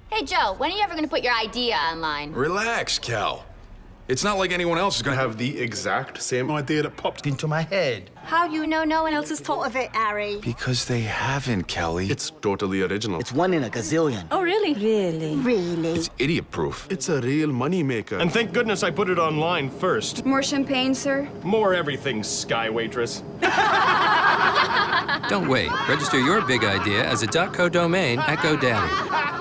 Hey, Joe, when are you ever gonna put your idea online? Relax, Cal. It's not like anyone else is gonna have the exact same idea that popped into my head. How you know no one else has thought of it, Harry? Because they haven't, Kelly. It's totally original. It's one in a gazillion. Oh, really? Really? Really? It's idiot-proof. It's a real moneymaker. And thank goodness I put it online first. More champagne, sir? More everything, Sky Waitress. Don't wait. Register your big idea as a .co domain at GoDaddy.